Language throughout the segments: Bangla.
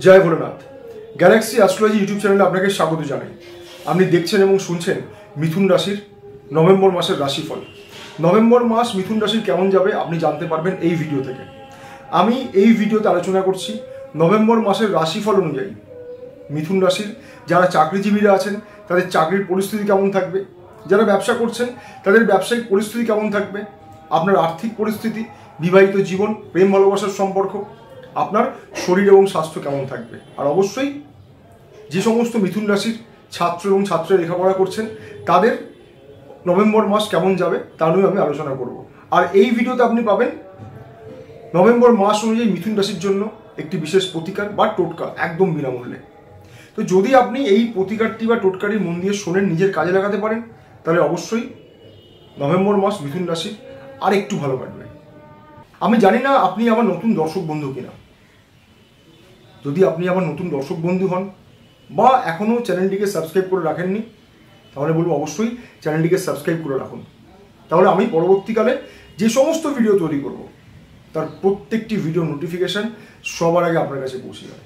জয় ভোলেনাথ। গ্যালাক্সি অ্যাস্ট্রোলজি ইউটিউব চ্যানেলে আপনাকে স্বাগত জানাই। আপনি দেখছেন এবং শুনছেন মিথুন রাশির নভেম্বর মাসের রাশিফল। নভেম্বর মাস মিথুন রাশির কেমন যাবে আপনি জানতে পারবেন এই ভিডিও থেকে। আমি এই ভিডিওতে আলোচনা করছি নভেম্বর মাসের রাশিফল অনুযায়ী মিথুন রাশির যারা চাকরিজীবীরা আছেন তাদের চাকরির পরিস্থিতি কেমন থাকবে, যারা ব্যবসা করছেন তাদের ব্যবসায়িক পরিস্থিতি কেমন থাকবে, আপনার আর্থিক পরিস্থিতি, বিবাহিত জীবন, প্রেম ভালোবাসার সম্পর্ক, আপনার শরীর এবং স্বাস্থ্য কেমন থাকবে। আর অবশ্যই যে সমস্ত মিথুন রাশির ছাত্র এবং ছাত্রীরা লেখাপড়া করছেন তাদের নভেম্বর মাস কেমন যাবে তা নিয়ে আমি আলোচনা করব। আর এই ভিডিওতে আপনি পাবেন নভেম্বর মাস অনুযায়ী মিথুন রাশির জন্য একটি বিশেষ প্রতিকার বা টোটকা একদম বিনামূল্যে। তো যদি আপনি এই প্রতিকারটি বা টোটকাটি মন দিয়ে শোনেন, নিজের কাজে লাগাতে পারেন, তাহলে অবশ্যই নভেম্বর মাস মিথুন রাশির আর একটু ভালো কাটবে। আমি জানি না আপনি আমার নতুন দর্শক বন্ধু কিনা। যদি আপনি আমার নতুন দর্শক বন্ধু হন বা এখনও চ্যানেলটিকে সাবস্ক্রাইব করে রাখেননি, তাহলে বলবো অবশ্যই চ্যানেলটিকে সাবস্ক্রাইব করে রাখুন। তাহলে আমি পরবর্তীকালে যে সমস্ত ভিডিও তৈরি করব তার প্রত্যেকটি ভিডিও নোটিফিকেশান সবার আগে আপনার কাছে পৌঁছে যাবে।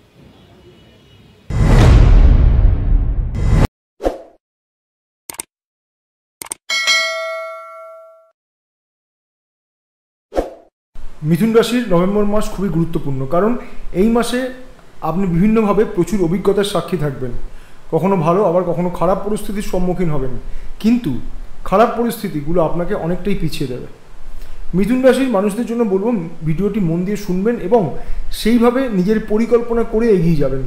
মিথুন রাশির নভেম্বর মাস খুবই গুরুত্বপূর্ণ, কারণ এই মাসে আপনি বিভিন্নভাবে প্রচুর অভিজ্ঞতার সাক্ষী থাকবেন। কখনো ভালো আবার কখনো খারাপ পরিস্থিতির সম্মুখীন হবেন, কিন্তু খারাপ পরিস্থিতিগুলো আপনাকে অনেকটাই পিছিয়ে দেবে। মিথুন রাশির মানুষদের জন্য বলবো ভিডিওটি মন দিয়ে শুনবেন এবং সেইভাবে নিজের পরিকল্পনা করে এগিয়ে যাবেন।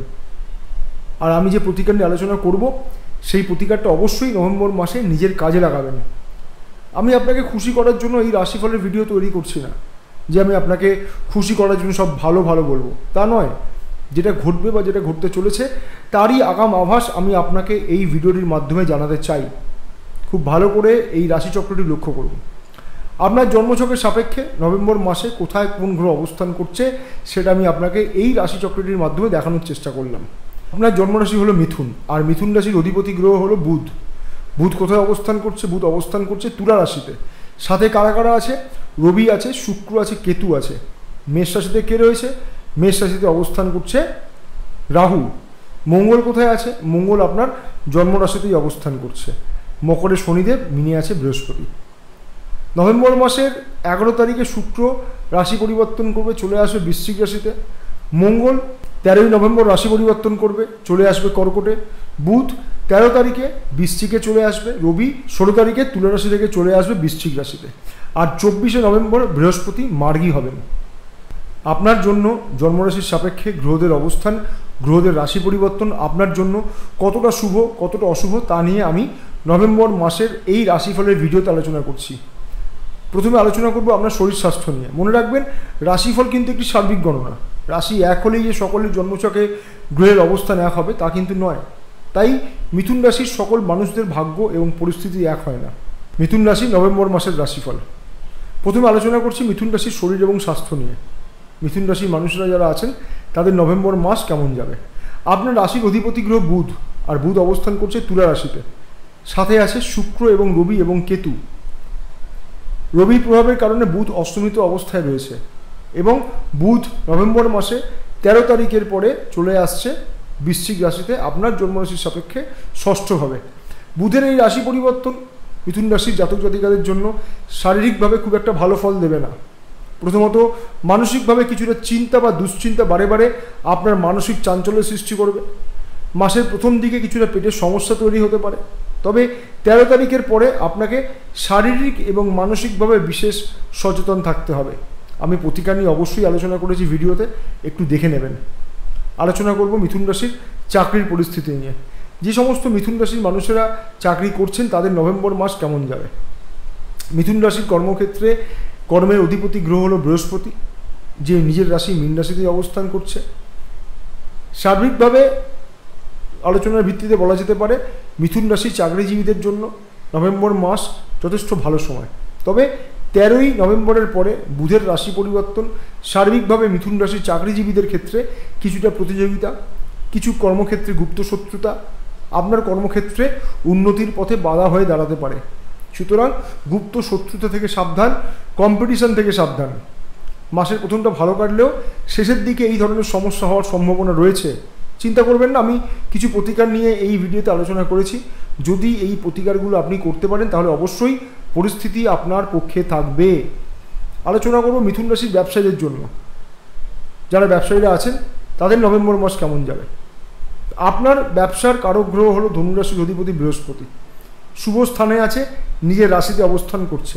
আর আমি যে প্রতিকার নিয়ে আলোচনা করব সেই প্রতিকারটা অবশ্যই নভেম্বর মাসে নিজের কাজে লাগাবেন। আমি আপনাকে খুশি করার জন্য এই রাশিফলের ভিডিও তৈরি করছি না যে আমি আপনাকে খুশি করার জন্য সব ভালো ভালো বলবো, তা নয়। যেটা ঘটবে বা যেটা ঘটতে চলেছে তারই আগাম আভাস আমি আপনাকে এই ভিডিওটির মাধ্যমে জানাতে চাই। খুব ভালো করে এই রাশিচক্রটি লক্ষ্য করুন। আপনার জন্মছকের সাপেক্ষে নভেম্বর মাসে কোথায় কোন গ্রহ অবস্থান করছে সেটা আমি আপনাকে এই রাশিচক্রটির মাধ্যমে দেখানোর চেষ্টা করলাম। আপনার জন্মরাশি হলো মিথুন, আর মিথুন রাশির অধিপতি গ্রহ হলো বুধ। বুধ কোথায় অবস্থান করছে? বুধ অবস্থান করছে তুলা রাশিতে। সাথে কারা কারা আছে? রবি আছে, শুক্র আছে, কেতু আছে। মেষ রাশিতে কে রয়েছে? মেষ রাশিতে অবস্থান করছে রাহু। মঙ্গল কোথায় আছে? মঙ্গল আপনার জন্মরাশিতেই অবস্থান করছে। মকরে শনিদেব, মিনে আছে বৃহস্পতি। নভেম্বর মাসের 11 তারিখে শুক্র রাশি পরিবর্তন করবে, চলে আসবে বৃশ্চিক রাশিতে। মঙ্গল 13ই নভেম্বর রাশি পরিবর্তন করবে, চলে আসবে কর্কটে। বুধ 13 তারিখে বৃশ্চিকে চলে আসবে। রবি 16 তারিখে তুলা রাশি থেকে চলে আসবে বৃশ্চিক রাশিতে। আর 24শে নভেম্বর বৃহস্পতি মার্গী হবেন। আপনার জন্য জন্মরাশির সাপেক্ষে গ্রহদের অবস্থান, গ্রহদের রাশি পরিবর্তন আপনার জন্য কতটা শুভ কতটা অশুভ তা নিয়ে আমি নভেম্বর মাসের এই রাশিফলের ভিডিওতে আলোচনা করছি। প্রথমে আলোচনা করব আপনার শরীর স্বাস্থ্য নিয়ে। মনে রাখবেন, রাশিফল কিন্তু একটি সার্বিক গণনা। রাশি এক হলেই যে সকলের জন্মছকে গ্রহের অবস্থান এক হবে তা কিন্তু নয়। তাই মিথুন রাশির সকল মানুষদের ভাগ্য এবং পরিস্থিতি এক হয় না। মিথুন রাশি নভেম্বর মাসের রাশিফল। প্রথমে আলোচনা করছি মিথুন রাশির শরীর এবং স্বাস্থ্য নিয়ে। মিথুন রাশির মানুষরা যারা আছেন তাদের নভেম্বর মাস কেমন যাবে। আপনার রাশির অধিপতি গ্রহ বুধ, আর বুধ অবস্থান করছে তুলা রাশিতে। সাথে আছে শুক্র এবং রবি এবং কেতু। রবির প্রভাবের কারণে বুধ অষ্টমিত অবস্থায় রয়েছে এবং বুধ নভেম্বর মাসে 13 তারিখের পরে চলে আসছে বৃশ্চিক রাশিতে আপনার জন্মরাশির সাপেক্ষে ষষ্ঠভাবে। বুধের এই রাশি পরিবর্তন মিথুন রাশির জাতক জাতিকাদের জন্য শারীরিকভাবে খুব একটা ভালো ফল দেবে না। প্রথমত মানসিকভাবে কিছুটা চিন্তা বা দুশ্চিন্তা বারে বারে আপনার মানসিক চাঞ্চল্যের সৃষ্টি করবে। মাসের প্রথম দিকে কিছুটা পেটের সমস্যা তৈরি হতে পারে, তবে 13 তারিখের পরে আপনাকে শারীরিক এবং মানসিকভাবে বিশেষ সচেতন থাকতে হবে। আমি প্রতিকার নিয়ে অবশ্যই আলোচনা করেছি ভিডিওতে, একটু দেখে নেবেন। আলোচনা করব মিথুন রাশির চাকরির পরিস্থিতি নিয়ে। যে সমস্ত মিথুন রাশির মানুষেরা চাকরি করছেন তাদের নভেম্বর মাস কেমন যাবে। মিথুন রাশির কর্মক্ষেত্রে কর্মের অধিপতি গ্রহ হলো বৃহস্পতি, যে নিজের রাশি মীন রাশিতেই অবস্থান করছে। সার্বিকভাবে আলোচনার ভিত্তিতে বলা যেতে পারে মিথুন রাশির চাকরিজীবীদের জন্য নভেম্বর মাস যথেষ্ট ভালো সময়। তবে 13ই নভেম্বরের পরে বুধের রাশি পরিবর্তন সার্বিকভাবে মিথুন রাশির চাকরিজীবীদের ক্ষেত্রে কিছুটা প্রতিযোগিতা, কিছু কর্মক্ষেত্রে গুপ্ত শত্রুতা আপনার কর্মক্ষেত্রে উন্নতির পথে বাধা হয়ে দাঁড়াতে পারে। সুতরাং গুপ্ত শত্রুতা থেকে সাবধান, কম্পিটিশন থেকে সাবধান। মাসের প্রথমটা ভালো কাটলেও শেষের দিকে এই ধরনের সমস্যা হওয়ার সম্ভাবনা রয়েছে। চিন্তা করবেন না, আমি কিছু প্রতিকার নিয়ে এই ভিডিওতে আলোচনা করেছি। যদি এই প্রতিকারগুলো আপনি করতে পারেন তাহলে অবশ্যই পরিস্থিতি আপনার পক্ষে থাকবে। আলোচনা করব মিথুন রাশির ব্যবসায়ীদের জন্য। যারা ব্যবসায়ীরা আছেন তাদের নভেম্বর মাস কেমন যাবে। আপনার ব্যবসার কারক গ্রহ হলো ধনুরাশির অধিপতি বৃহস্পতি, শুভ স্থানে আছে, নিজের রাশিতে অবস্থান করছে।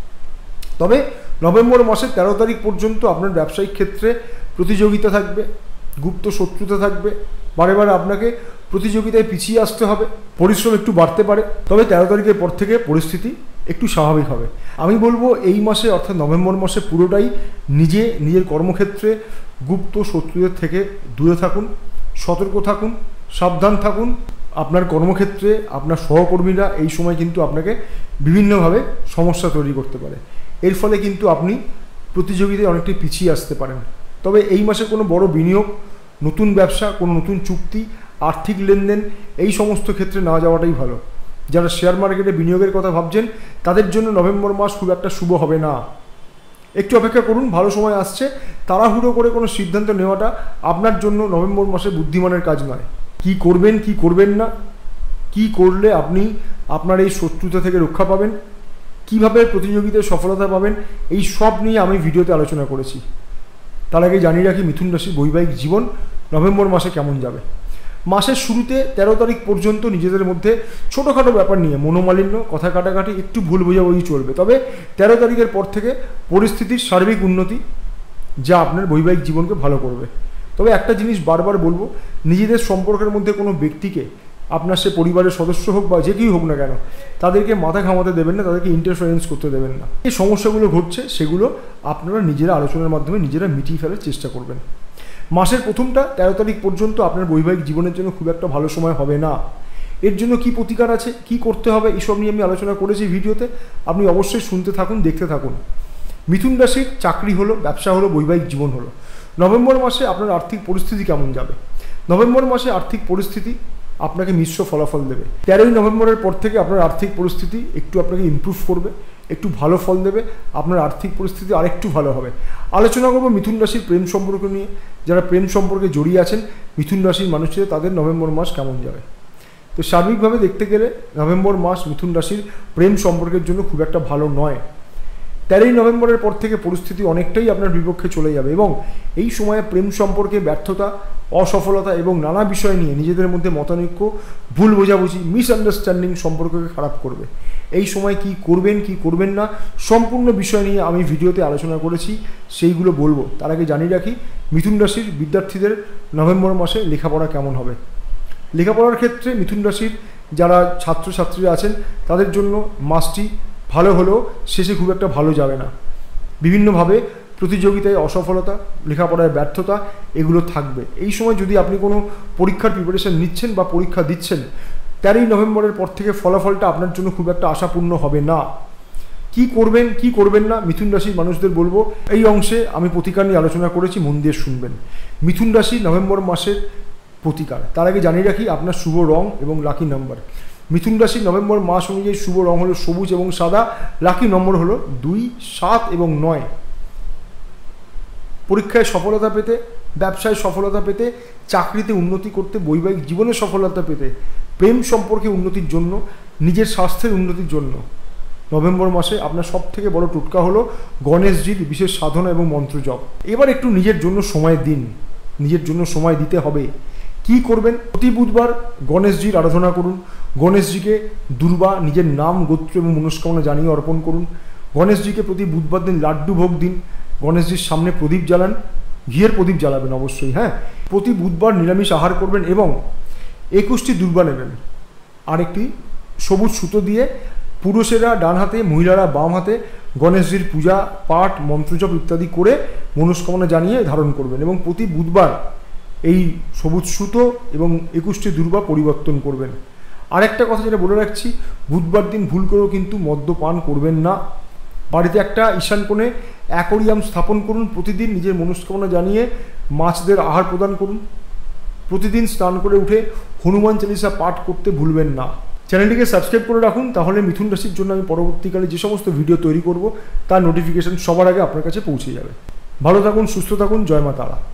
তবে নভেম্বর মাসের 13 তারিখ পর্যন্ত আপনার ব্যবসায়িক ক্ষেত্রে প্রতিযোগিতা থাকবে, গুপ্ত শত্রুতা থাকবে, বারে বারে আপনাকে প্রতিযোগিতায় পিছিয়ে আসতে হবে, পরিশ্রম একটু বাড়তে পারে। তবে 13 তারিখের পর থেকে পরিস্থিতি একটু স্বাভাবিক হবে। আমি বলবো এই মাসে অর্থাৎ নভেম্বর মাসে পুরোটাই নিজের কর্মক্ষেত্রে গুপ্ত শত্রুদের থেকে দূরে থাকুন, সতর্ক থাকুন, সাবধান থাকুন। আপনার কর্মক্ষেত্রে আপনার সহকর্মীরা এই সময় কিন্তু আপনাকে বিভিন্নভাবে সমস্যা তৈরি করতে পারে। এর ফলে কিন্তু আপনি প্রতিযোগিতায় অনেকটাই পিছিয়ে আসতে পারেন। তবে এই মাসে কোনো বড় বিনিয়োগ, নতুন ব্যবসা, কোনো নতুন চুক্তি, আর্থিক লেনদেন এই সমস্ত ক্ষেত্রে না যাওয়াটাই ভালো। যারা শেয়ার মার্কেটে বিনিয়োগের কথা ভাবছেন তাদের জন্য নভেম্বর মাস খুব একটা শুভ হবে না। একটু অপেক্ষা করুন, ভালো সময় আসছে। তাড়াহুড়ো করে কোনো সিদ্ধান্ত নেওয়াটা আপনার জন্য নভেম্বর মাসে বুদ্ধিমানের কাজ নয়। কি করবেন কি করবেন না, কি করলে আপনি আপনার এই শত্রুতা থেকে রক্ষা পাবেন, কিভাবে প্রতিযোগিতায় সফলতা পাবেন, এই সব নিয়ে আমি ভিডিওতে আলোচনা করেছি। তার আগে জানিয়ে রাখি মিথুন রাশির বৈবাহিক জীবন নভেম্বর মাসে কেমন যাবে। মাসের শুরুতে 13 তারিখ পর্যন্ত নিজেদের মধ্যে ছোটোখাটো ব্যাপার নিয়ে মনোমালিন্য, কথা কাটাকাটি, একটু ভুল বোঝাবুঝি চলবে। তবে 13 তারিখের পর থেকে পরিস্থিতির সার্বিক উন্নতি যা আপনার বৈবাহিক জীবনকে ভালো করবে। তবে একটা জিনিস বারবার বলবো, নিজেদের সম্পর্কের মধ্যে কোনো ব্যক্তিকে, আপনার সে পরিবারের সদস্য হোক বা যে কেউ হোক না কেন, তাদেরকে মাথা ঘামাতে দেবেন না, তাদেরকে ইন্টারফারেন্স করতে দেবেন না। এই সমস্যাগুলো ঘটছে সেগুলো আপনারা নিজেরা আলোচনার মাধ্যমে নিজেরা মিটিয়ে ফেলার চেষ্টা করবেন। মাসের প্রথমটা 13 তারিখ পর্যন্ত আপনার বৈবাহিক জীবনের জন্য খুব একটা ভালো সময় হবে না। এর জন্য কি প্রতিকার আছে, কি করতে হবে, এসব নিয়ে আমি আলোচনা করেছি ভিডিওতে। আপনি অবশ্যই শুনতে থাকুন, দেখতে থাকুন। মিথুন রাশির চাকরি হলো, ব্যবসা হলো, বৈবাহিক জীবন হলো। নভেম্বর মাসে আপনার আর্থিক পরিস্থিতি কেমন যাবে। নভেম্বর মাসে আর্থিক পরিস্থিতি আপনাকে মিশ্র ফলাফল দেবে। 13ই নভেম্বরের পর থেকে আপনার আর্থিক পরিস্থিতি একটু আপনাকে ইমপ্রুভ করবে, একটু ভালো ফল দেবে, আপনার আর্থিক পরিস্থিতি আরেকটু ভালো হবে। আলোচনা করব মিথুন রাশির প্রেম সম্পর্ক নিয়ে। যারা প্রেম সম্পর্কে জড়িয়ে আছেন মিথুন রাশির মানুষেরা, তাদের নভেম্বর মাস কেমন যাবে। তো সার্বিকভাবে দেখতে গেলে নভেম্বর মাস মিথুন রাশির প্রেম সম্পর্কের জন্য খুব একটা ভালো নয়। 13ই নভেম্বরের পর থেকে পরিস্থিতি অনেকটাই আপনার বিপক্ষে চলে যাবে এবং এই সময়ে প্রেম সম্পর্কে ব্যর্থতা, অসফলতা এবং নানা বিষয় নিয়ে নিজেদের মধ্যে মতানৈক্য, ভুল বোঝাবুঝি, মিসআন্ডারস্ট্যান্ডিং সম্পর্ককে খারাপ করবে। এই সময় কি করবেন কি করবেন না সম্পূর্ণ বিষয় নিয়ে আমি ভিডিওতে আলোচনা করেছি, সেইগুলো বলবো। তার আগে জানিয়ে রাখি মিথুন রাশির বিদ্যার্থীদের নভেম্বর মাসে লেখাপড়া কেমন হবে। লেখাপড়ার ক্ষেত্রে মিথুন রাশির যারা ছাত্রছাত্রীরা আছেন তাদের জন্য মাসটি ভালো হলেও শেষে খুব একটা ভালো যাবে না। বিভিন্নভাবে প্রতিযোগিতায় অসফলতা, লেখাপড়ায় ব্যর্থতা এগুলো থাকবে। এই সময় যদি আপনি কোনো পরীক্ষার প্রিপারেশন নিচ্ছেন বা পরীক্ষা দিচ্ছেন, 13ই নভেম্বরের পর থেকে ফলাফলটা আপনার জন্য খুব একটা আশাপূর্ণ হবে না। কি করবেন কি করবেন না মিথুন রাশির মানুষদের বলবো, এই অংশে আমি প্রতিকার নিয়ে আলোচনা করেছি, মন দিয়ে শুনবেন। মিথুন রাশি নভেম্বর মাসের প্রতিকার। তার আগে জানিয়ে রাখি আপনার শুভ রং এবং লাকি নাম্বার। মিথুন রাশির নভেম্বর মাস অনুযায়ী শুভ রং হলো সবুজ এবং সাদা, লাকি নম্বর হলো 2, 7 এবং 9। পরীক্ষায় সফলতা পেতে, ব্যবসায় সফলতা পেতে, চাকরিতে উন্নতি করতে, বৈবাহিক জীবনে সফলতা পেতে, প্রেম সম্পর্কে উন্নতির জন্য, নিজের স্বাস্থ্যের উন্নতির জন্য নভেম্বর মাসে আপনার সব থেকে বড় টোটকা হলো গণেশজির বিশেষ সাধনা এবং মন্ত্র জপ। এবার একটু নিজের জন্য সময় দিন, নিজের জন্য সময় দিতে হবে। কি করবেন, প্রতি বুধবার গণেশজির আরাধনা করুন। গণেশজিকে দুর্বা নিজের নাম, গোত্র এবং মনস্কামনা জানিয়ে অর্পণ করুন। গণেশজিকে প্রতি বুধবার দিন লাড্ডু ভোগ দিন। গণেশজির সামনে প্রদীপ জ্বালান, ঘিয়ের প্রদীপ জ্বালাবেন অবশ্যই। হ্যাঁ, প্রতি বুধবার নিরামিষ আহার করবেন এবং 21টি দুর্বা নেবেন। আরেকটি সবুজ সুতো দিয়ে পুরুষেরা ডান হাতে, মহিলারা বাম হাতে গণেশজির পূজা পাঠ, মন্ত্রজপ ইত্যাদি করে মনস্কামনা জানিয়ে ধারণ করবেন এবং প্রতি বুধবার এই সবুজ সুতো এবং 21টি দুর্বা পরিবর্তন করবেন। আরেকটা কথা যেটা বলে রাখছি, বুধবার দিন ভুল করেও কিন্তু মদ্যপান করবেন না। বাড়িতে একটা ঈশান কোণে অ্যাকোরিয়াম স্থাপন করুন। প্রতিদিন নিজের মনস্কামনা জানিয়ে মাছদের আহার প্রদান করুন। প্রতিদিন স্নান করে উঠে হনুমান চালিসা পাঠ করতে ভুলবেন না। চ্যানেলটিকে সাবস্ক্রাইব করে রাখুন, তাহলে মিথুন রাশির জন্য আমি পরবর্তীকালে যে সমস্ত ভিডিও তৈরি করব তার নোটিফিকেশান সবার আগে আপনার কাছে পৌঁছে যাবে। ভালো থাকুন, সুস্থ থাকুন, জয় মা তারা।